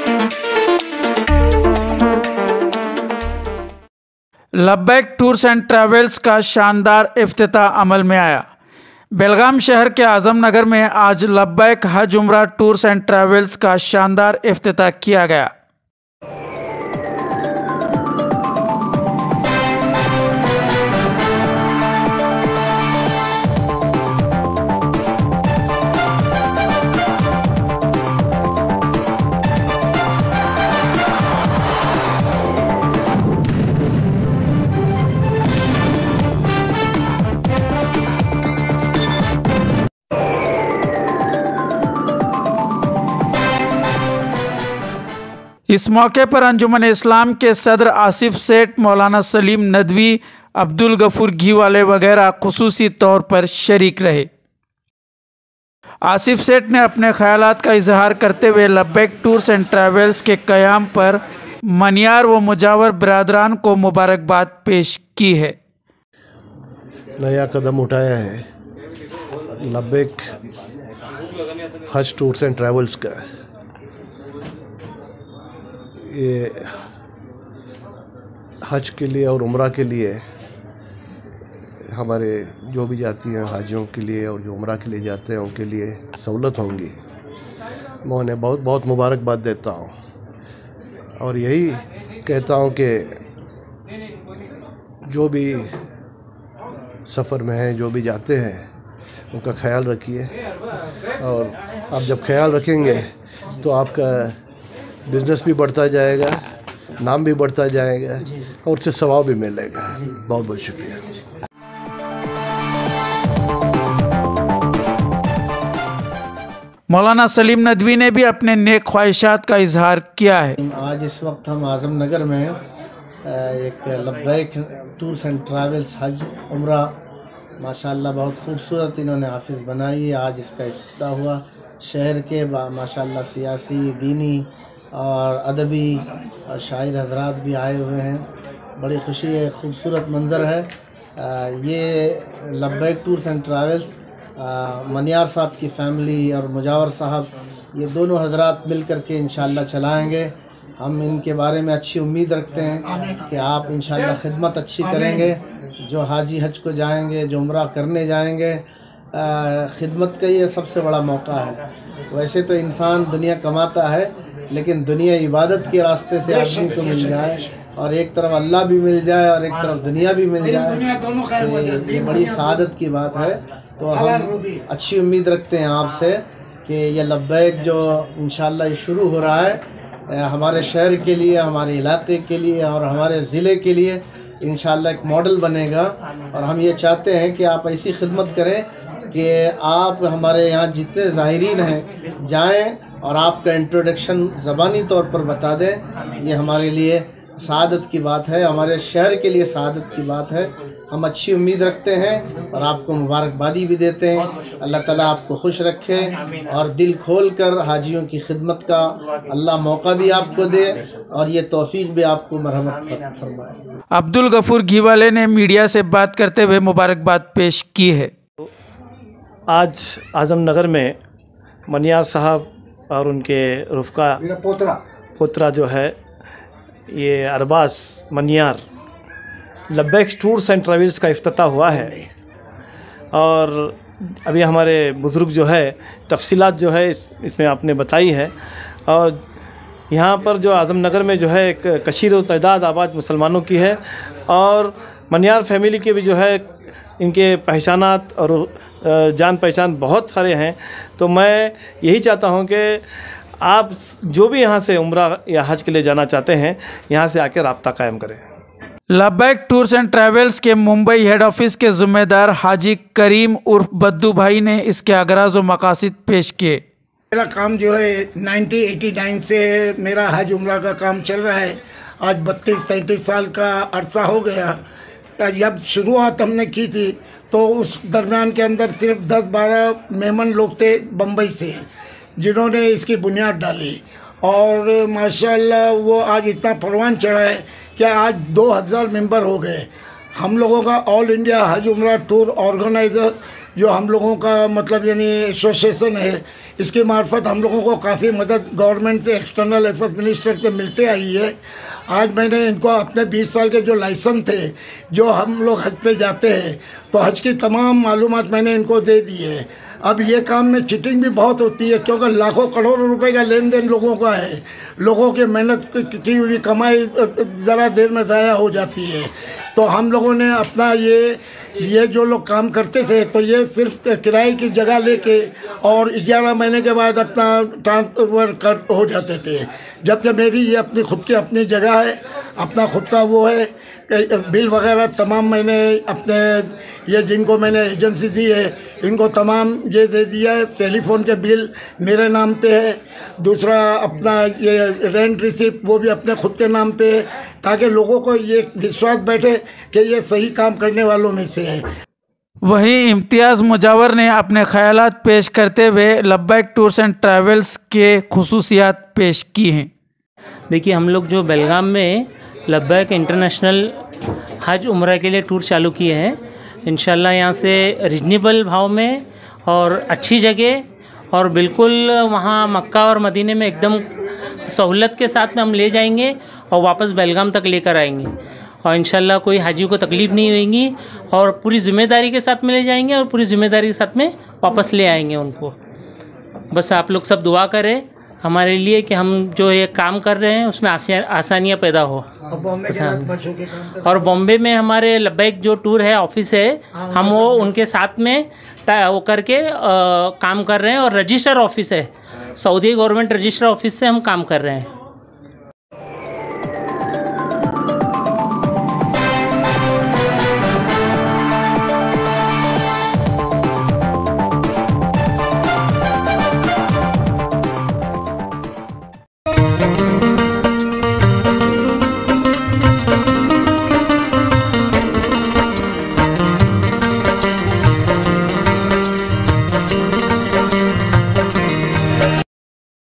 Labbaik tours and travels का शानदार इफ्तिताह अमल में आया। बेलगाम शहर के आजम नगर में आज लब्बैक हज उम्रा टूर्स एंड ट्रैवल्स का शानदार इफ्तिताह किया गया। इस मौके पर अंजुमन इस्लाम के सदर आसिफ सेठ, मौलाना सलीम नदवी, अब्दुल गफूर घीवाले वगैरह खुसूसी तौर पर शरीक रहे। आसिफ सेठ ने अपने ख्यालात का इजहार करते हुए लब्बैक टूर्स एंड ट्रैवल्स के क़याम पर मनियार व मुजावर बिरादरान को मुबारकबाद पेश की है। नया कदम उठाया है लब्बैक हज टूर्स एंड ट्रैवल्स का। ये हज के लिए और उम्रा के लिए हमारे जो भी जाती हैं हाजियों के लिए और जो उम्रा के लिए जाते हैं उनके लिए सहूलत होंगी। मैं उन्हें बहुत बहुत मुबारकबाद देता हूँ और यही कहता हूँ कि जो भी सफ़र में हैं, जो भी जाते हैं, उनका ख्याल रखिए और आप जब ख्याल रखेंगे तो आपका बिज़नेस भी बढ़ता जाएगा, नाम भी बढ़ता जाएगा और उससे सवाब भी मिलेगा। बहुत बहुत शुक्रिया। मौलाना सलीम नदवी ने भी अपने नेक ख्वाहिशात का इजहार किया है। आज इस वक्त हम आजम नगर में एक लब्बैक टूर्स एंड ट्रैवल्स हज उम्रा माशाल्लाह बहुत खूबसूरत इन्होंने ऑफिस बनाई है। आज इसका इफ्तिताह हुआ। शहर के माशाल्लाह सियासी, दीनी और अदबी और शायर हजरात भी आए हुए हैं। बड़ी खुशी है, खूबसूरत मंज़र है। ये Labbaik tours and travels Maniyar साहब की फ़ैमिली और मुजावर साहब, ये दोनों हजरात मिल कर के इंशाअल्लाह चलाएँगे। हम इनके बारे में अच्छी उम्मीद रखते हैं कि आप इंशाअल्लाह खिदमत अच्छी करेंगे। जो हाजी हज को जाएंगे, जो उम्रा करने जाएंगे, खिदमत का ये सबसे बड़ा मौका है। वैसे तो इंसान दुनिया कमाता है, लेकिन दुनिया इबादत के रास्ते से आदमी को मिल जाए और एक तरफ अल्लाह भी मिल जाए और एक तरफ दुनिया भी मिल जाए, तो ये बड़ी सआदत की बात है। तो हम अच्छी उम्मीद रखते हैं आपसे कि ये लब्बैक जो इंशाअल्लाह शुरू हो रहा है हमारे शहर के लिए, हमारे इलाके के लिए और हमारे ज़िले के लिए इंशाअल्लाह एक मॉडल बनेगा। और हम ये चाहते हैं कि आप ऐसी खिदमत करें कि आप हमारे यहाँ जितने ज़ाहिरीन हैं जाएं और आपका इंट्रोडक्शन ज़बानी तौर पर बता दें। ये हमारे लिए सआदत की बात है, हमारे शहर के लिए सआदत की बात है। हम अच्छी उम्मीद रखते हैं और आपको मुबारकबादी भी देते हैं। अल्लाह ताला आपको खुश रखे और दिल खोल कर हाजियों की खिदमत का अल्लाह मौका भी आपको दे और ये तौफीक भी आपको मरहमत फरमाए। अब्दुल गफूर घीवाले ने मीडिया से बात करते हुए मुबारकबाद पेश की है। आज आजम नगर में मनियार साहब और उनके रुफ़का पोतरा जो है ये Arbaz Maniyar Labbaik tours and travels का इफ्तिताह हुआ है। और अभी हमारे बुज़ुर्ग जो है तफसीलात जो है इसमें आपने बताई है। और यहाँ पर जो आजम नगर में जो है एक कशीर तादाद आबाद मुसलमानों की है और मनियार फैमिली के भी जो है इनके पहचानात और जान पहचान बहुत सारे हैं। तो मैं यही चाहता हूँ कि आप जो भी यहाँ से उम्रा या हज के लिए जाना चाहते हैं यहाँ से आकर राब्ता कायम करें। लब्बैक टूर्स एंड ट्रैवल्स के मुंबई हेड ऑफिस के ज़िम्मेदार हाजी करीम उर्फ बद्दू भाई ने इसके अगराज़ व मकासिद पेश किए। मेरा काम जो है 1989 से मेरा हज उम्रा का काम चल रहा है। आज 32-33 साल का अरसा हो गया। जब शुरुआत हमने की थी तो उस दरमियान के अंदर सिर्फ 10-12 मेहमान लोग थे बम्बई से जिन्होंने इसकी बुनियाद डाली और माशाल्लाह वो आज इतना परवान चढ़ा है कि आज 2000 मेंबर हो गए। हम लोगों का ऑल इंडिया हज उम्रा टूर ऑर्गेनाइज़र जो हम लोगों का मतलब यानी एसोसिएशन है, इसके मार्फत हम लोगों को काफ़ी मदद गवर्नमेंट से, एक्सटर्नल अफेयर्स मिनिस्टर से मिलते आई है। आज मैंने इनको अपने 20 साल के जो लाइसेंस थे, जो हम लोग हज पे जाते हैं, तो हज की तमाम मालूमात मैंने इनको दे दी है। अब ये काम में चीटिंग भी बहुत होती है, क्योंकि लाखों करोड़ों रुपए का लेन देन लोगों का है। लोगों की मेहनत की हुई कमाई ज़रा देर में ज़ाया हो जाती है। तो हम लोगों ने अपना ये जो लोग काम करते थे, तो ये सिर्फ किराए की जगह लेके और 11 महीने के बाद अपना ट्रांसफर कर हो जाते थे। जबकि मेरी ये अपनी खुद की अपनी जगह है, अपना खुद का वो है, बिल वगैरह तमाम मैंने अपने ये जिनको मैंने एजेंसी दी है इनको तमाम ये दे दिया है। टेलीफोन के बिल मेरे नाम पे है, दूसरा अपना ये रेंट रिसिप्ट वो भी अपने खुद के नाम पे है, ताकि लोगों को ये विश्वास बैठे कि ये सही काम करने वालों में से है। वहीं इम्तियाज़ मुजावर ने अपने ख़यालात पेश करते हुए लब्बैक टूर्स एंड ट्रैवल्स के खुसूसियात पेश की हैं। देखिए, हम लोग जो बेलगाम में लब्बैक इंटरनेशनल हज उम्रा के लिए टूर चालू किए हैं, इंशाल्लाह यहाँ से रीजनेबल भाव में और अच्छी जगह और बिल्कुल वहाँ मक्का और मदीने में एकदम सहूलत के साथ में हम ले जाएंगे और वापस बेलगाम तक लेकर आएंगे। और इंशाल्लाह कोई हाजी को तकलीफ़ नहीं होगी और पूरी ज़िम्मेदारी के साथ में ले जाएंगे और पूरी ज़िम्मेदारी के साथ में वापस ले आएंगे उनको। बस आप लोग सब दुआ करें हमारे लिए कि हम जो ये काम कर रहे हैं उसमें आसानियाँ पैदा हो। और बॉम्बे में हमारे लब्बैक जो टूर है ऑफिस है, हम वो उनके साथ में वो करके काम कर रहे हैं। और रजिस्टर ऑफिस है, सऊदी गवर्नमेंट रजिस्टर ऑफिस से हम काम कर रहे हैं।